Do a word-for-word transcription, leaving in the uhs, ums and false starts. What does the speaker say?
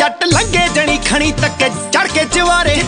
जट लंगे जनी खणी तक चढ़ के चवारे